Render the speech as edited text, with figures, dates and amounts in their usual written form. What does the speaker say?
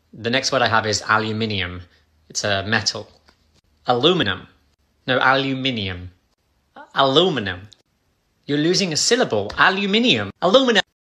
The next word I have is aluminium. It's a metal. Aluminum. No, aluminium. Aluminum. You're losing a syllable. Aluminium. Aluminum.